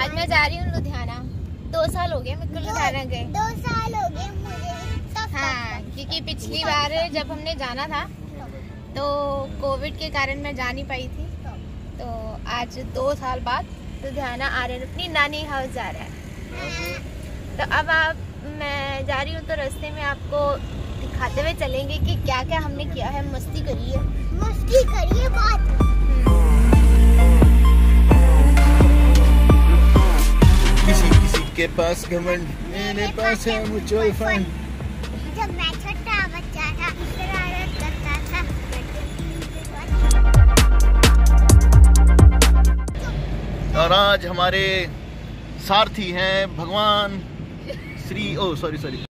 आज मैं जा रही हूँ लुधियाना। 2 साल हो गए मेरे को लुधियाना गए। 2 साल हो गए मुझे। हाँ, क्योंकि पिछली बार जब हमने जाना था तो कोविड के कारण मैं जा नहीं पाई थी। तो आज 2 साल बाद लुधियाना आ रहे हैं, अपनी नानी हाउस जा रहे हैं। तो अब मैं जा रही हूँ तो रास्ते में आपको दिखाते हुए चलेंगे कि क्या क्या हमने किया है। मस्ती करी है बात। किसी के पास घमंड, मेरे पास है म्यूचुअल फंड। जब मैं छोटा बच्चा था शरारत करता था। और आज हमारे सारथी हैं भगवान Shri sorry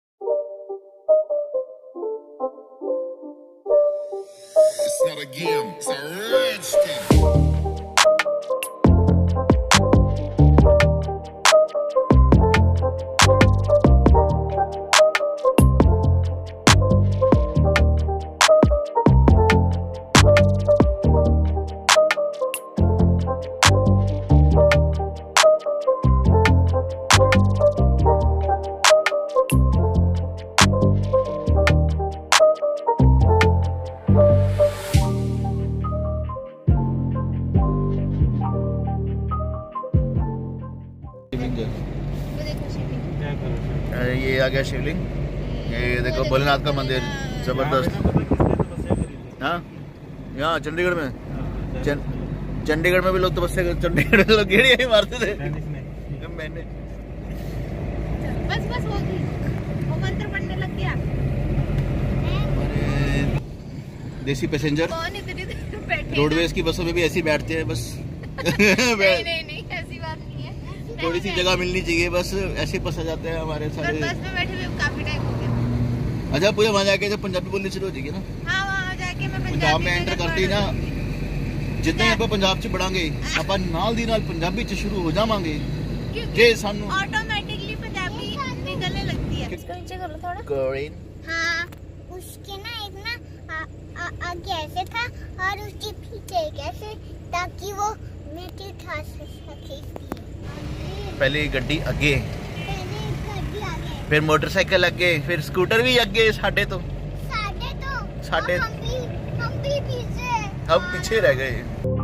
It's not a game, it's a rich thing. ये आ गया शिवलिंग। ये देखो भोलेनाथ का मंदिर जबरदस्त। हाँ, यहाँ चंडीगढ़ में चंडीगढ़ में भी लोग तपस्या करते। चंडीगढ़ में लोग गेड़ियाँ ही मारते थे। मैंने बस हो गई, वो मंत्र पढ़ने लग गया। देसी पैसेंजर रोडवेज की बसों में भी ऐसी बैठते हैं बस। नहीं ऐसी बात नहीं है। थोड़ी सी जगह मिलनी चाहिए, बस ऐसे फंसा जाते हैं हमारे सारे। बस में बैठे हुए काफी टाइम हो गया। अच्छा, पूजा वहाँ जाके जब पंजाबी बोलनी शुरू हो जाएगी ना। हाँ, वहाँ जाके मैं पंजाब में एंटर करते ही ना, जितने ਆਪਾਂ ਪੰਜਾਬ ਚ ਪੜਾਂਗੇ ਆਪਾਂ ਨਾਲ ਦੀ ਨਾਲ ਪੰਜਾਬੀ ਚ ਸ਼ੁਰੂ ਹੋ ਜਾਵਾਂਗੇ। ਜੇ ਸਾਨੂੰ ऑटोमेटिकली पंजाबी निकलने लगती है। इसको नीचे कर लो थोड़ा। कोरिन। हाँ, उसके ना एक ना आगे ऐसे था और उसके पीछे कैसे, ताकि वो मेरे उठा सके। पहले गड्डी अगे, फिर मोटरसाइकिल अगे, फिर स्कूटर भी अगे। साढ़े तो हम भी पीछे। अब पीछे रह गए।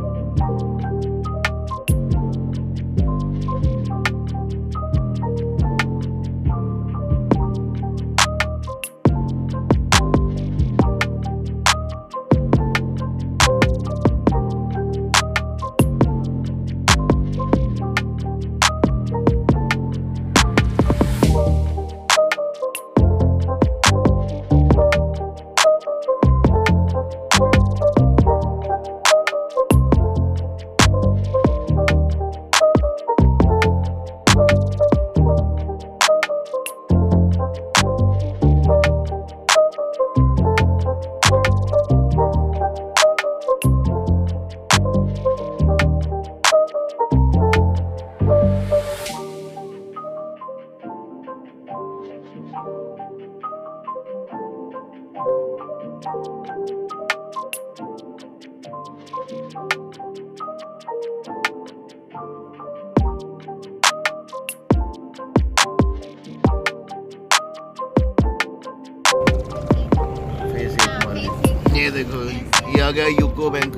ये देखो, ये आ गया यूको बैंक।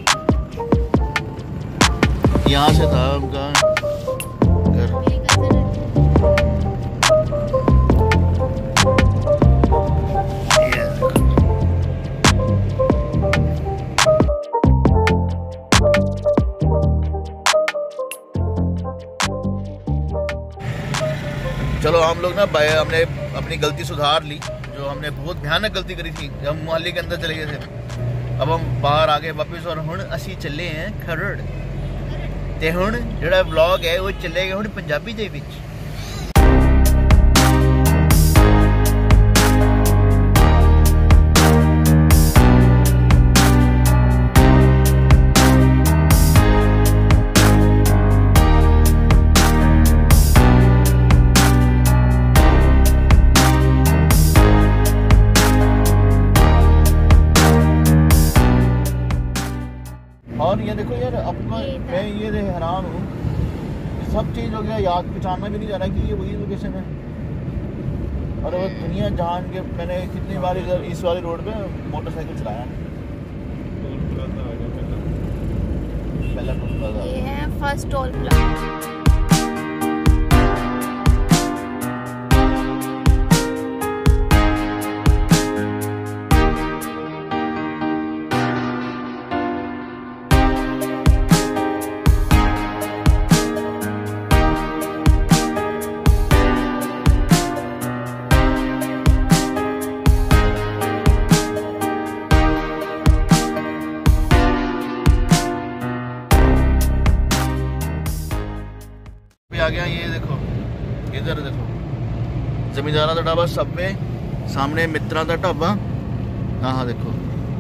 यहाँ से था उनका घर। चलो हम लोग ना हमने अपनी गलती सुधार ली, जो हमने बहुत भयानक गलती करी थी जब हम मोहाली के अंदर चले गए थे। अब हम बाहर आ गए वापस और हुण असी चले हैं खरड़ ते हुण जेड़ा व्लॉग है वो चलेगा हुण पंजाबी दे विच। और ये देखो यार, अपना मैं ये हैरान हूँ, सब चेंज हो गया, याद पहचानना भी नहीं जा रहा कि ये वही लोकेशन है। और वो दुनिया जहान के मैंने कितनी बार इधर इस वाली रोड पे मोटरसाइकिल चलाया। पहला टोल प्लाजा ये है फर्स्ट टोल प्लाजा। आ गया, ये देखो इधर देखो, जमींदारा का ढाबा सबवे, सामने मित्रा का ढाबा। हाँ देखो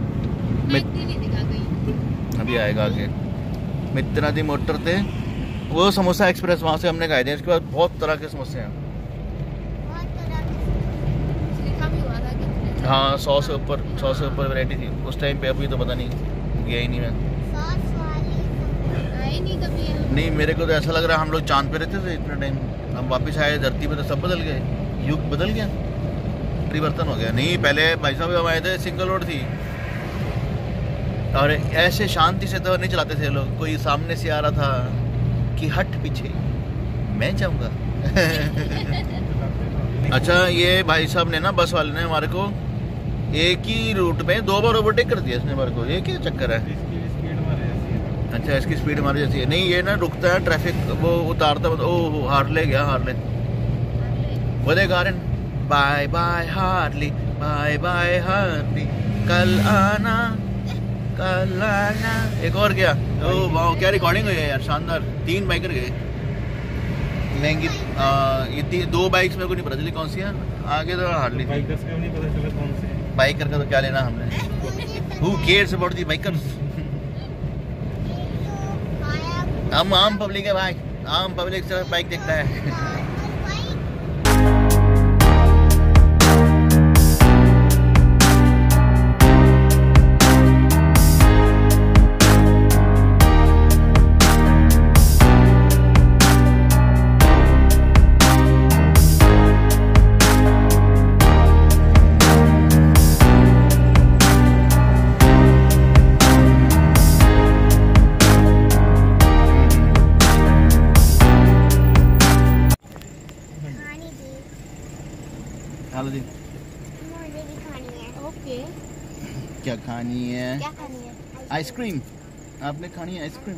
अभी आएगा आगे मित्रा दी मोटर थे वो समोसा एक्सप्रेस, वहाँ से हमने खाए थे। इसके बाद बहुत तरह के समोसे हैं। हाँ 100 से ऊपर वैरायटी थी उस टाइम पे, अभी तो पता नहीं, गया ही नहीं मैं। नहीं मेरे को तो ऐसा लग रहा है हम लोग चांद पे रहते थे इतना टाइम, हम वापस आए धरती पे तो सब बदल गए, युग बदल गया, परिवर्तन हो गया। नहीं पहले भाई साहब हम आए थे सिंगल रोड थी और ऐसे शांति से तो नहीं चलाते थे लोग, कोई सामने से आ रहा था कि हट पीछे मैं जाऊंगा। अच्छा ये भाई साहब ने ना, बस वाले ने हमारे को एक ही रूट पे 2 बार ओवरटेक कर दिया इसने हमारे को। ये क्या चक्कर है? अच्छा इसकी स्पीड हमारी जैसी है। नहीं ये ना रुकता है ट्रैफिक, वो उतारता है। ओ हार्ले गया, हार्ले वो देख आ रहे, bye bye Harley, bye bye Harley, कल आना कल आना। एक और क्या, ओ वाह क्या रिकॉर्डिंग हुई है यार, शानदार। 3 बाइकर गए महंगी। ये 2 बाइक्स मेरे को नहीं पता चली कौन सी है, आगे तो हार्ली। बाइकर्स का नहीं पता चला कौन से। बाइकर का तो क्या लेना हमने, who cares about the bikers. हम आम पब्लिक है भाई, आम पब्लिक से बाइक देखता है। मुझे भी खानी है। ओके क्या खानी है? क्या खानी है? आइसक्रीम। आपने खानी है आइसक्रीम?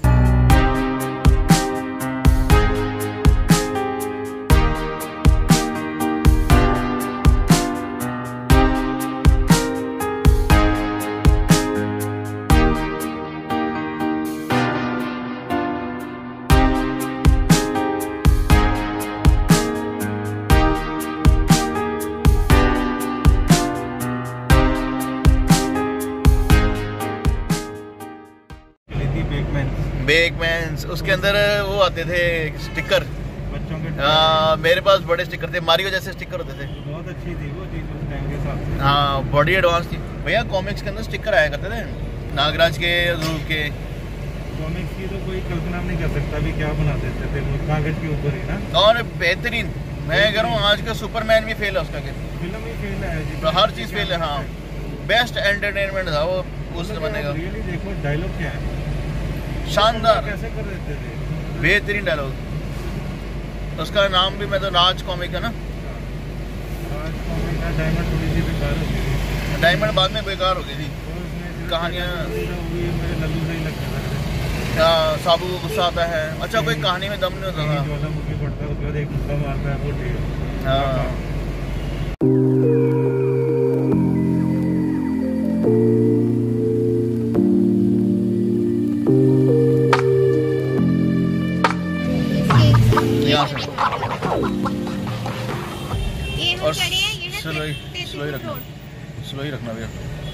बेकमैन्स, उसके अंदर वो आते थे स्टिकर बच्चों के। मेरे पास बड़े स्टिकर थे, मारियो जैसे स्टिकर होते थे। बहुत अच्छी थी वो चीज उस टाइम के हिसाब से। हाँ बड़ी एडवांस थी भैया। कॉमिक्स के अंदर स्टिकर आया करते थे, नागराज के, ध्रुव के। कॉमिक्स की तो कोई कल्पना नहीं कर सकता भी क्या बना देते थे वो कागज के ऊपर ही ना। और बेहतरीन, मैं कह रहा हूँ आज का सुपरमैन भी फेल है उसका। फिल्म ही फेल है, हर चीज फेल है। हाँ बेस्ट एंटरटेनमेंट था वो उस जमाने का। रियली देखो डायलॉग क्या है, शानदार, कैसे कर देते थे, बेहतरीन डायलॉग। उसका नाम भी मैं तो राज कॉमिक है ना। आज कॉमिक का डायमंड थोड़ी सी बेकार हो गई, डायमंड बाद में बेकार हो गई थी। और उसमें कहानियाँ मेरे लल्लू से ही लगने लगे। साबू को गुस्सा आता है। अच्छा कोई कहानी में दम नहीं होता था। ज्वालामुखी पड़ता है उसके बाद एक मुद्दा मारता है वो ठीक। हाँ यहाँ से ये और हम खड़े हैं, ये है स्लो ही रोड। रखना भैया।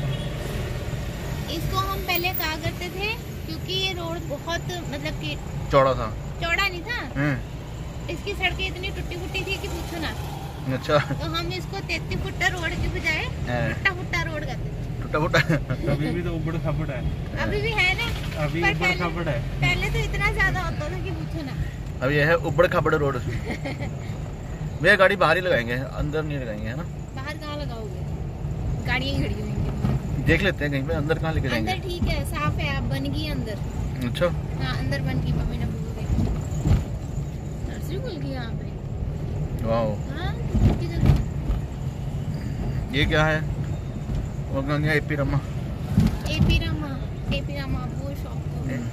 इसको हम पहले कहा करते थे क्योंकि ये रोड बहुत मतलब कि चौड़ा था। चौड़ा नहीं था, इसकी सड़कें इतनी टूटी फूटी थी कि पूछो ना। अच्छा तो हम इसको 33 फुट्टा रोड की बजाय टूटा फुट्टा रोड कहते थे। टूटा फूटा अभी भी तो उबड़ खाबड़ है, अभी भी है ना, अभी पर उबड़ खाबड़ है। पहले तो इतना ज्यादा ज्यादा होता था कि पूछो ना। अब ये है उबड़ खाबड़ रोड। भैया गाड़ी बाहर ही लगाएंगे, अंदर नहीं लगाएंगे, है ना? बाहर कहाँ लगाओगे, गाड़ियाँ खड़ी होंगी। देख लेते हैं कहीं पे, अंदर कहाँ लेके जाएंगे? अंदर ठीक है, साफ है, आप बन गई अंदर। अच्छा हाँ अंदर बन गई, मम्मी ने बोल दी। नर्सरी खुल गई यहाँ पे। वाओ, हाँ कितनी जल्दी। ये क्या है? वो गंगा एपी रमा। एपी रामा वो शॉप तो है।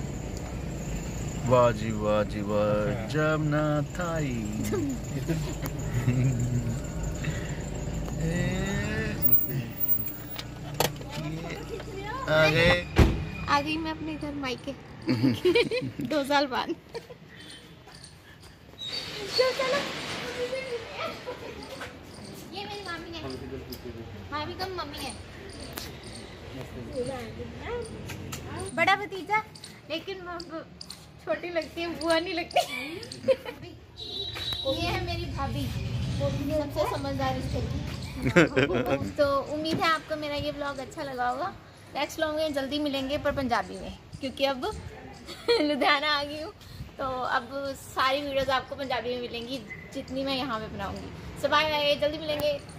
वाह जी वाह जी वाह, जब ना थाई। आगे आ गई मैं अपने घर मायके। 2 साल बाद। चलो ये मेरी मामी है, भाभी कम मम्मी है। बड़ा भतीजा, लेकिन छोटी लगती है, बुआ नहीं लगती। ये है मेरी भाभी, सबसे समझदार रिश्ते की। तो उम्मीद है आपको मेरा ये ब्लॉग अच्छा लगा होगा। नेक्स्ट ब्लॉग में जल्दी मिलेंगे, पर पंजाबी में, क्योंकि अब लुधियाना आ गई हूँ, तो अब सारी वीडियोस आपको पंजाबी में मिलेंगी जितनी मैं यहाँ पे बनाऊंगी। सो बाय बाय, जल्दी मिलेंगे।